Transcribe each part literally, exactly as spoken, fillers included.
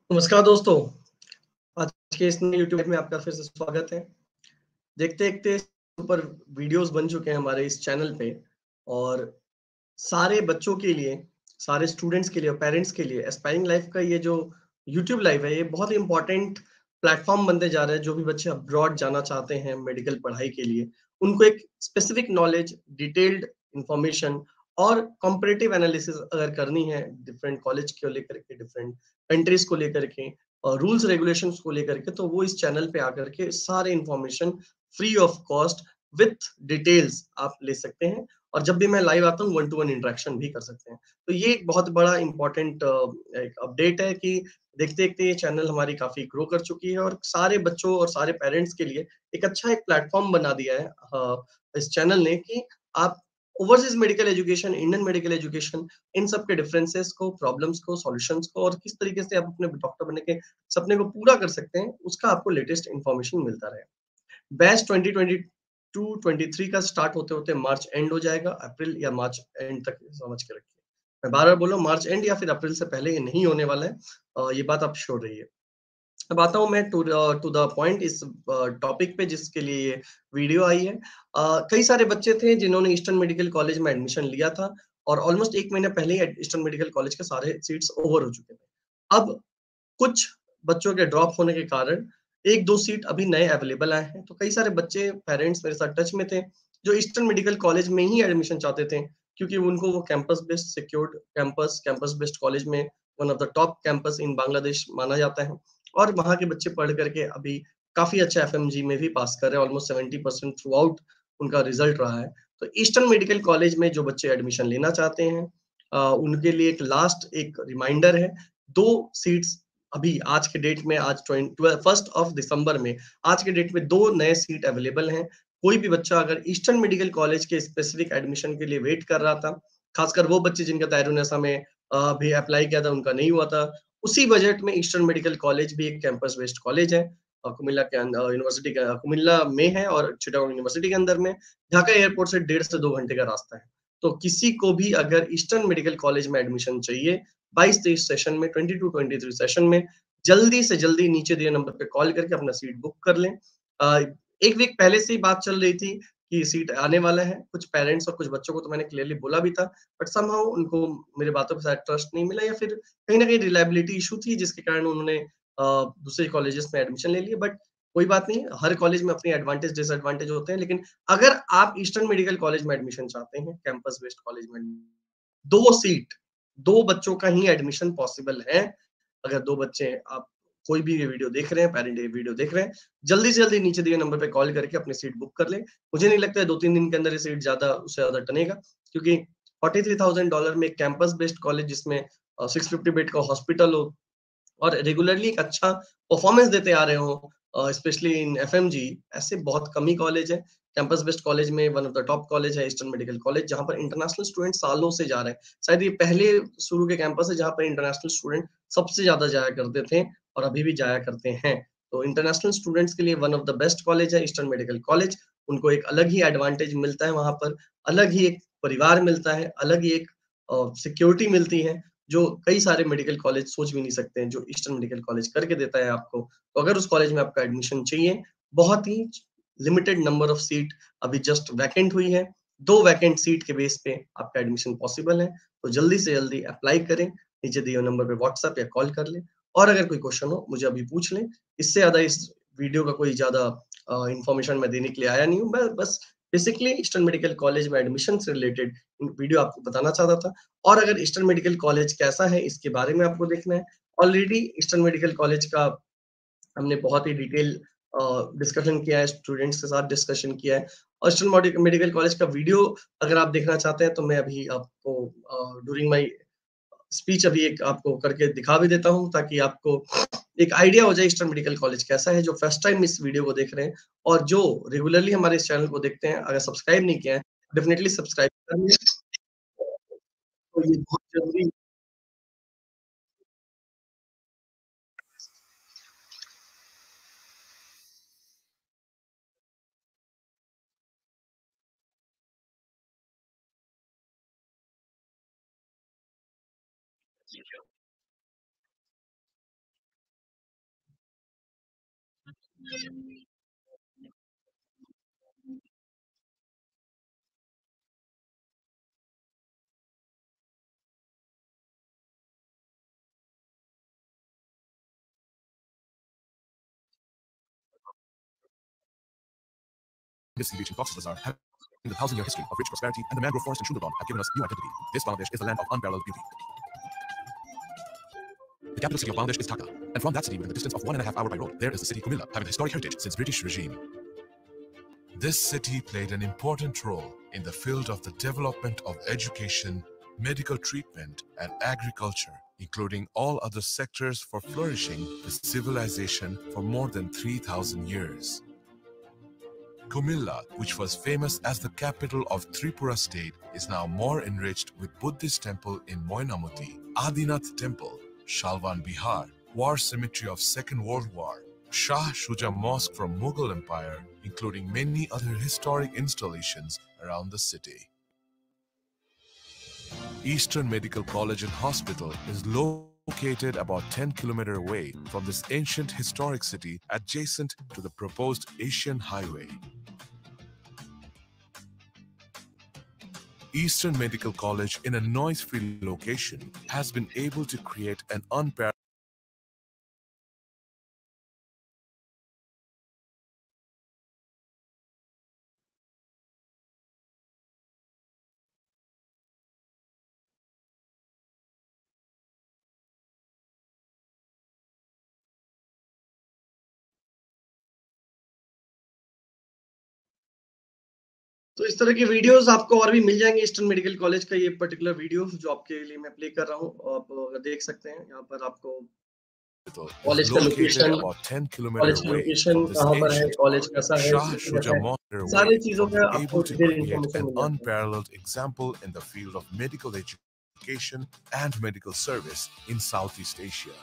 नमस्कार दोस्तों, आज के इस नए यूट्यूब में आपका फिर से स्वागत है। देखते-देखते ऊपर वीडियोज़ बन चुके हैं हमारे इस चैनल पे और सारे बच्चों के लिए, सारे स्टूडेंट्स के लिए और पेरेंट्स के लिए एस्पायरिंग लाइफ का ये जो यूट्यूब लाइव है, ये बहुत ही इम्पोर्टेंट प्लेटफ़ॉर्म बनते जा रहा है। जो भी बच्चे अब्रॉड जाना चाहते हैं मेडिकल पढ़ाई के लिए, उनको एक स्पेसिफिक नॉलेज, डिटेल्ड इन्फॉर्मेशन और कॉम्पैरेटिव एनालिसिस अगर करनी है डिफरेंट कॉलेज को लेकर के, डिफरेंट कंट्रीज़ को लेकर के और रूल्स रेगुलेशंस को लेकर के, तो वो इस चैनल पे आकर के सारे information free of cost with details आप ले सकते हैं। और जब भी मैं लाइव आता हूँ वन टू वन इंटरेक्शन भी कर सकते हैं। तो ये एक बहुत बड़ा इम्पोर्टेंट एक अपडेट है कि देखते-देखते ये चैनल हमारी काफ़ी ग्रो कर चुकी है और सारे बच्चों और सारे पेरेंट्स के लिए एक अच्छा एक प्लेटफ़ॉर्म बना दिया है अ, इस चैनल ने कि आप overseas medical education, Indian medical education, इन सब के डिफरेंसेस को, प्रॉब्लम्स को, सॉल्यूशंस को और किस तरीके से आप अपने डॉक्टर बनने के सपने को पूरा कर सकते हैं, उसका आपको लेटेस्ट इन्फॉर्मेशन मिलता रहे। Batch twenty twenty two twenty three का स्टार्ट होते-होते मार्च एंड हो जाएगा, अप्रैल या मार्च एंड तक समझ के रखिए। मैं बार-बार बोल रहा हूँ मार्च एंड या फिर अप्रैल से पहले ये नहीं होने वाला है। अ, ये बात आप श्योर रहिए। अब आता हूँ मैं to the to the point इस अ, टॉपिक पे जिसके लिए ये वीडियो आई है। अ, कई सारे बच्चे थे जिन्होंने ईस्टर्न मेडिकल कॉलेज में एडमिशन लिया था और ऑलमोस्ट एक महीने पहले ही ईस्टर्न मेडिकल कॉलेज के सारे सीट्स ओवर हो चुके थे। अब कुछ बच्चों के ड्रॉप होने के कारण एक दो सीट अभी नए अवेलेबल आए हैं। तो कई सारे बच्चे पेरेंट्स मेरे साथ टच में थे, जो ईस्टर्न मेडिकल कॉलेज में ही एडमिशन चाहते थे, क्योंकि उनको वो campus based secured campus campus based college में one of the top campus in Bangladesh माना जाता है और वहाँ के बच्चे पढ़ करके अभी काफ़ी अच्छा एफएमजी में भी पास कर रहे हैं, almost seventy percent throughout उनका रिजल्ट रहा है। तो ईस्टर्न मेडिकल कॉलेज में जो बच्चे एडमिशन लेना चाहते हैं अ, उनके लिए एक लास्ट एक रिमाइंडर है, दो सीट्स अभी आज के डेट में आज ट्वें ट्वेल्व फर्स्ट ऑफ दिसंबर में आज के डेट में दो नए सीट अवेलेबल हैं। कोई भी बच्चा अगर ईस्टर्न मेडिकल कॉलेज के स्पेसिफिक एडमिशन के लिए वेट कर रहा था, खासकर वो बच्चे जिनका तैरूनिसा में अ, भी अप्लाई किया था, उनका नहीं हुआ था। उसी बजट में ईस्टर्न मेडिकल कॉलेज भी एक कैंपस बेस्ड कॉलेज है। अ, कुमिल्ला के अं अ, यूनिवर्सिटी के कुमिल्ला में है और चिटागोंग यूनिवर्सिटी के अंदर में, ढाका एयरपोर्ट से डेढ़ से दो घंटे का रास्ता है। तो किसी को भी अगर ईस्टर्न मेडिकल कॉलेज में एडमिशन चाहिए, बाईस तेईस सेशन में, twenty two twenty three session में, जल्दी से जल्दी नीचे दिए नंबर पे कॉल करके अपना सीट बुक कर लें। अ, एक वीक पहले से ही बात चल रही थी कि सीट आने वाला है। कुछ पेरेंट्स और कुछ बच्चों को तो मैंने क्लियरली बोला भी था, बट समहाउ उनको मेरी बातों पे शायद ट्रस्ट नहीं मिला या फिर कहीं न कहीं रिलायबिलिटी इश्यू थी जिसके कारण उन्होंने अ, दूसरे कॉलेजेस में एडमिशन ले लिया। बट कोई बात नहीं, हर कॉलेज में अपनी एडवांटेज डिसएडवांटेज होते हैं। लेकिन अगर आप ईस्टर्न मेडिकल कॉलेज में एडमिशन चाहते हैं, कैंपस बेस्ड कॉलेज में, दो सीट, दो बच्चों का ही एडमिशन पॉसिबल है। अगर दो बच्चे आप कोई भी ये वीडियो देख रहे हैं, पेरेंट ये वीडियो देख रहे हैं, जल्दी से जल्दी नीचे दिए नंबर पे कॉल करके अपनी सीट बुक कर लें। मुझे नहीं लगता है दो तीन दिन के अंदर ये सीट ज़्यादा उससे ज़्यादा टनेगा, क्योंकि फ़ोर्टी थ्री थाउज़ेंड डॉलर में एक कैंपस बेस्ड कॉलेज जिसमें अ, सिक्स फिफ्टी बेड का हॉस्पिटल हो और रेगुलरली एक अच्छा परफॉर्मेंस देते आ रहे हों, अ, स्पेशली इन एफएमजी, ऐसे बहुत कम ही कॉलेज है। कैंपस बेस्ड कॉलेज में one of the top college है ईस्टर्न मेडिकल कॉलेज, जहाँ पर इंटरनेशनल स्टूडेंट सालों से जा रहे हैं। शायद ये पहले शुरू के कैंपस है जहाँ पर इंटरनेशनल स्टूडेंट सबसे ज़्यादा जाया करते थे और अभी भी जाया करते हैं। तो इंटरनेशनल स्टूडेंट्स के लिए one of the best college है ईस्टर्न मेडिकल कॉलेज। उनको एक अलग ही एडवांटेज मिलता है वहाँ पर, अलग ही एक परिवार मिलता है, अलग ही एक अ, सिक्योरिटी मिलती है, जो कई सारे मेडिकल कॉलेज सोच भी नहीं सकते हैं, जो ईस्टर्न मेडिकल कॉलेज करके देता है आपको। तो अगर उस कॉलेज में आपका एडमिशन चाहिए, बहुत ही लिमिटेड नंबर ऑफ सीट अभी जस्ट वैकेंट हुई है। दो वैकेंट सीट के बेस पे आपका एडमिशन पॉसिबल है, तो जल्दी से जल्दी अप्लाई करें। नीचे दिए हुए नंबर पे व्हाट्सएप या कॉल कर लें और अगर कोई क्वेश्चन हो, मुझे अभी पूछ लें। इससे ज़्यादा इस वीडियो का कोई ज़्यादा अ, इन्फॉर्मेशन मैं देने के लिए आया नहीं हूँ। मैं बस बेसिकली ईस्टर्न मेडिकल कॉलेज में एडमिशन से रिलेटेड वीडियो आपको बताना चाहता था। और अगर ईस्टर्न मेडिकल कॉलेज कैसा है इसके बारे में आपको देखना है, ऑलरेडी ईस्टर्न मेडिकल कॉलेज का हमने बहुत ही डिटेल अ, डिस्कशन किया है, स्टूडेंट्स के साथ डिस्कशन किया है। और ईस्टर्न मॉडि मेडिकल कॉलेज का वीडियो अगर आप देखना चाहते हैं तो मैं अभी आपको अ, ड्यूरिंग माय स्पीच अभी एक आपको करके दिखा भी देता हूँ, ताकि आपको एक आइडिया हो जाए ईस्टर्न मेडिकल कॉलेज कैसा है। जो फर्स्ट टाइम इस वीडियो को देख रहे हैं और जो रेगुलरली हमारे इस चैनल को देखते हैं, अगर सब्सक्राइब नहीं किया है, डेफिनिटली सब्सक्राइब कर लें। तो ये बहुत ज़रूरी Sea Beach in Cox's Bazar, having the thousand-year history of rich prosperity, and the mangrove forest in Sundarban have given us new identity. This Bangladesh is the land of unparalleled beauty. The capital city of Bangladesh is Dhaka, and from that city, within the distance of one and a half hour by road, there is the city Kumilla, having a historic heritage since British regime. This city played an important role in the field of the development of education, medical treatment, and agriculture, including all other sectors for flourishing the civilization for more than three thousand years. Kumilla, which was famous as the capital of Tripura state, is now more enriched with Buddhist temple in Moinamoti, Adinath temple, Shalvan Bihar, War Cemetery of Second World War, Shah Shuja Mosque from Mughal Empire, including many other historic installations around the city. Eastern Medical College and Hospital is located about ten kilometers away from this ancient historic city, adjacent to the proposed Asian Highway. Eastern Medical College, in a noise-free location, has been able to create an unparalleled तो इस तरह की videos आपको और भी मिल जाएंगे। Eastern medical college का ये पर्टिकुलर वीडियो जो आपके लिए मैं प्ले कर रहा हूँ, आप देख सकते हैं। यहाँ पर आपको कॉलेज का लोकेशन, कॉलेज की लोकेशन कहाँ पर है, कॉलेज कैसा है, सारी चीजों का आपको डिटेल इंफॉर्मेशन मिल जाएगी। unparalleled example in the field of medical education and medical service in Southeast Asia.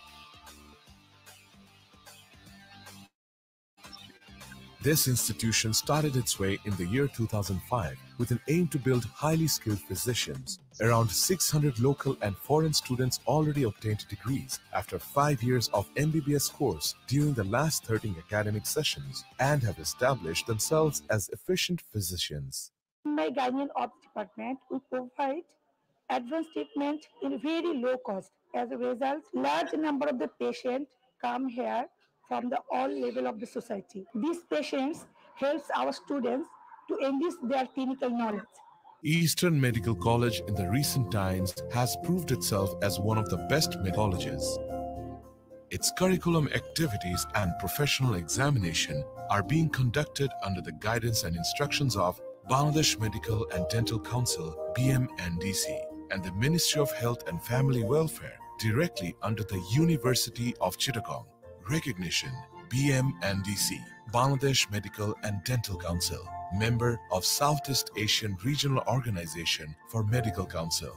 This institution started its way in the year two thousand five with an aim to build highly skilled physicians. Around six hundred local and foreign students already obtained degrees after five years of M B B S course during the last thirteen academic sessions and have established themselves as efficient physicians. In my gynae ops department, we provide advanced treatment in very low cost. As a result, large number of the patients come here from the all level of the society. These patients helps our students to enrich their clinical knowledge. Eastern Medical College in the recent times has proved itself as one of the best medical colleges. Its curriculum activities and professional examination are being conducted under the guidance and instructions of Bangladesh Medical and Dental Council B M N D C and the Ministry of Health and Family Welfare directly under the University of Chittagong. Recognition: B M N D C, Bangladesh Medical and Dental Council, member of Southeast Asian Regional Organization for Medical Council.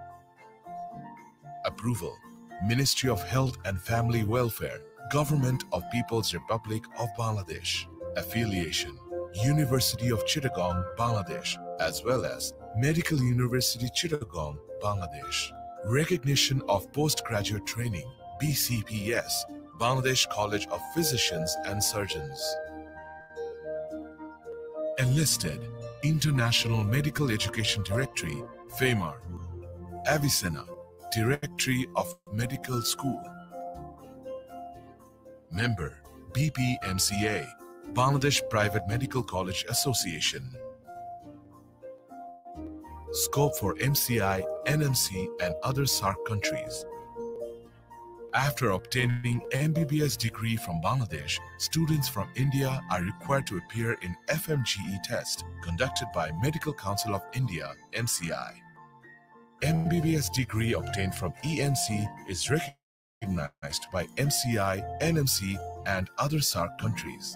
Approval: Ministry of Health and Family Welfare, Government of People's Republic of Bangladesh. Affiliation: University of Chittagong, Bangladesh, as well as Medical University Chittagong, Bangladesh. Recognition of Postgraduate Training, B C P S, Bangladesh College of Physicians and Surgeons. Enlisted: International Medical Education Directory, FEMAR. Avicenna, Directory of Medical School. Member, B P M C A, Bangladesh Private Medical College Association. Scope for M C I, N M C and other S A R C countries. After obtaining M B B S degree from Bangladesh, students from India are required to appear in F M G E test conducted by Medical Council of India, M C I. M B B S degree obtained from E M C is recognized by M C I, N M C and other S A R C countries.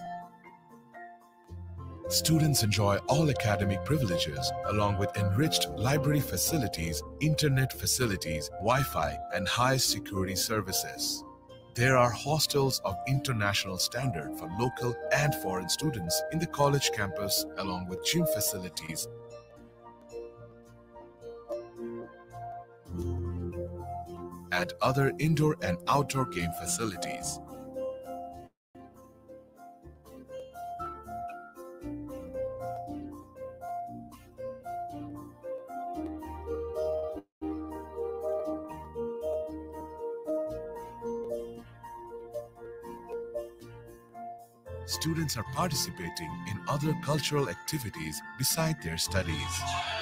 Students enjoy all academic privileges along with enriched library facilities, internet facilities, Wi-Fi, and high security services. There are hostels of international standard for local and foreign students in the college campus along with gym facilities and other indoor and outdoor game facilities. students are participating in other cultural activities beside their studies.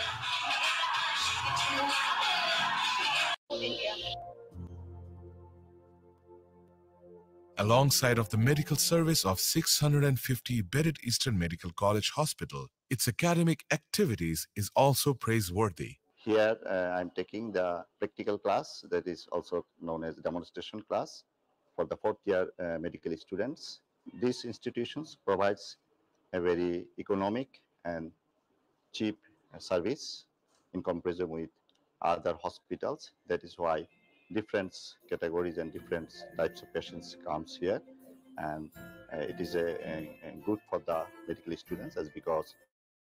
Alongside of the medical service of six hundred fifty bedded Eastern Medical College Hospital, its academic activities is also praiseworthy. Here uh, I'm taking the practical class, that is also known as demonstration class, for the fourth year uh, medical students. These institutions provides a very economic and cheap uh, service in comparison with other hospitals. That is why different categories and different types of patients comes here, and uh, it is a, a, a good for the medical students, as because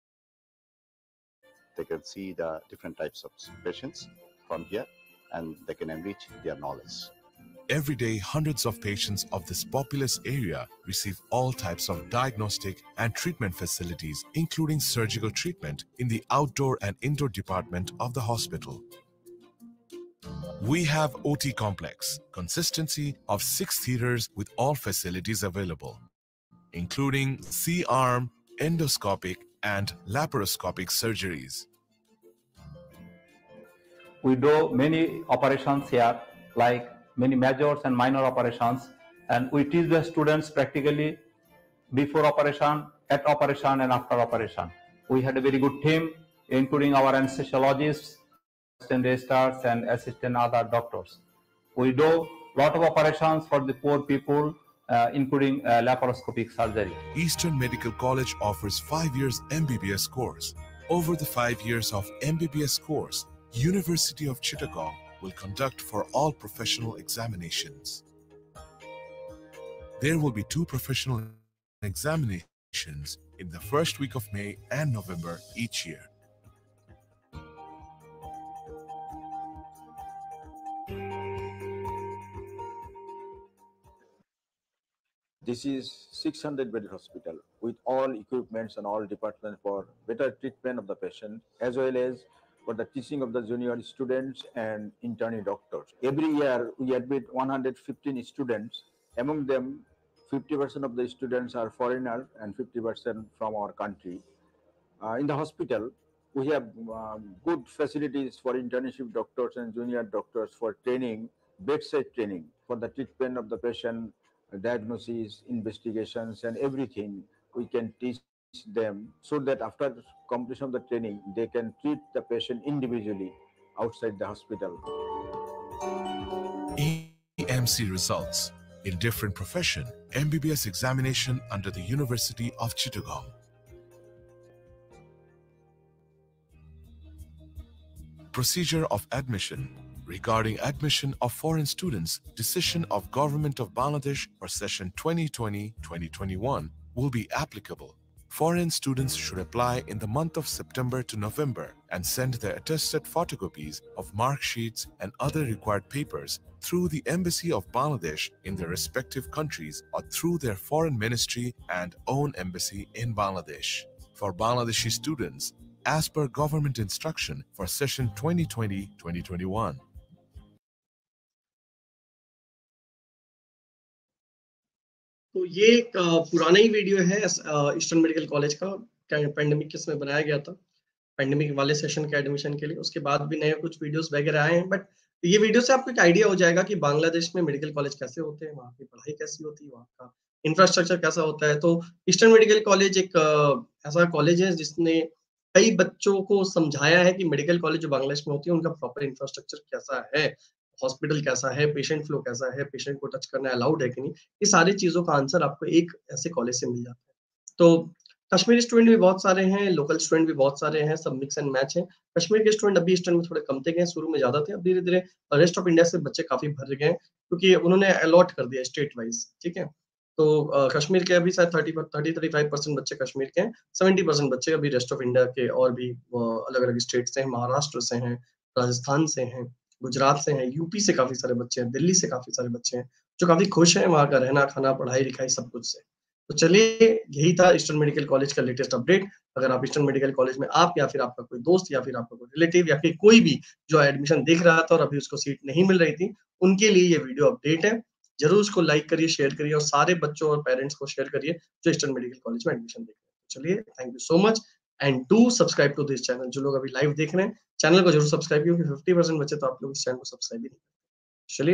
they can see the different types of patients from here and they can enrich their knowledge. Every day, hundreds of patients of this populous area receive all types of diagnostic and treatment facilities, including surgical treatment in the outdoor and indoor department of the hospital. We have O T complex, consistency of six theaters with all facilities available, including C-arm, endoscopic, and laparoscopic surgeries. We do many operations here, like many majors and minor operations, and we teach the students practically before operation, at operation, and after operation. We had a very good team, including our anesthesiologists, assistant registrars, and assistant other doctors. We do a lot of operations for the poor people, uh, including uh, laparoscopic surgery. Eastern Medical College offers five years M B B S course. Over the five years of M B B S course, University of Chittagong will conduct for all professional examinations. There will be two professional examinations in the first week of May and November each year. This is six hundred bedded hospital with all equipments and all departments for better treatment of the patient, as well as for the teaching of the junior students and internee doctors. Every year we admit one hundred fifteen students. Among them, fifty percent of the students are foreigners and fifty percent from our country. Uh, in the hospital, we have um, good facilities for internship doctors and junior doctors for training, bedside training for the treatment of the patient, diagnosis, investigations, and everything. We can teach them so that after completion of the training, they can treat the patient individually outside the hospital. E M C results in different profession, M B B S examination under the University of Chittagong. Procedure of admission. Regarding admission of foreign students, decision of Government of Bangladesh for session twenty twenty to twenty twenty-one will be applicable. Foreign students should apply in the month of September to November and send their attested photocopies of mark sheets and other required papers through the Embassy of Bangladesh in their respective countries or through their foreign ministry and own embassy in Bangladesh. For Bangladeshi students, as per government instruction for session twenty twenty to twenty twenty-one. तो ये एक पुराना ही video है Eastern medical college का, pandemic के समय बनाया गया था, पेंडेमिक वाले सेशन के एडमिशन के लिए। उसके बाद भी नए कुछ वीडियोस वगैरह आए हैं, बट ये वीडियो से आपको एक आइडिया हो जाएगा कि बांग्लादेश में मेडिकल कॉलेज कैसे होते हैं, वहाँ की पढ़ाई कैसी होती है, वहाँ का इंफ्रास्ट्रक्चर कैसा होता है। तो ईस्टर्न मेडिकल कॉलेज एक ऐसा कॉलेज है जिसने कई बच्चों को समझाया है कि मेडिकल कॉलेज जो बांग्लादेश में होती है उनका प्रॉपर इंफ्रास्ट्रक्चर कैसा है, हॉस्पिटल कैसा है, पेशेंट फ्लो कैसा है, पेशेंट को टच करना अलाउड है कि नहीं। ये सारी चीजों का आंसर आपको एक ऐसे कॉलेज से मिल जाता है। तो कश्मीरी स्टूडेंट भी बहुत सारे हैं, लोकल स्टूडेंट भी बहुत सारे हैं, सब मिक्स एंड मैच है। कश्मीर के स्टूडेंट अभी ईस्टर्न में थोड़े कम थे गए, शुरू में ज्यादा थे, अब धीरे धीरे रेस्ट ऑफ इंडिया से बच्चे काफी भर गए क्योंकि उन्होंने अलॉट कर दिया स्टेट वाइज। ठीक है, तो कश्मीर के अभी शायद thirty thirty thirty five percent बच्चे कश्मीर के हैं, सेवेंटी परसेंट बच्चे अभी रेस्ट ऑफ इंडिया के और भी अलग अलग स्टेट से हैं, महाराष्ट्र से हैं, राजस्थान से हैं, गुजरात से हैं, यूपी से काफी सारे बच्चे हैं, दिल्ली से काफी सारे बच्चे हैं जो काफी खुश हैं वहाँ का रहना खाना पढ़ाई लिखाई सब कुछ से। तो चलिए, यही था ईस्टर्न मेडिकल कॉलेज का लेटेस्ट अपडेट। अगर आप ईस्टर्न मेडिकल कॉलेज में आप या फिर आपका कोई दोस्त या फिर आपका कोई रिलेटिव या फिर कोई भी जो एडमिशन देख रहा था और अभी उसको सीट नहीं मिल रही थी, उनके लिए ये वीडियो अपडेट है। जरूर उसको लाइक करिए, शेयर करिए और सारे बच्चों और पेरेंट्स को शेयर करिए जो ईस्टर्न मेडिकल कॉलेज में एडमिशन देख रहे हैं। चलिए, thank you so much and do subscribe to this channel. जो लोग अभी लाइव देख रहे हैं, चैनल को जरूर सब्सक्राइब, क्योंकि फिफ्टी परसेंट बच्चे तो आप लोग इस चैनल को सब्सक्राइब ही नहीं करते। चलिए।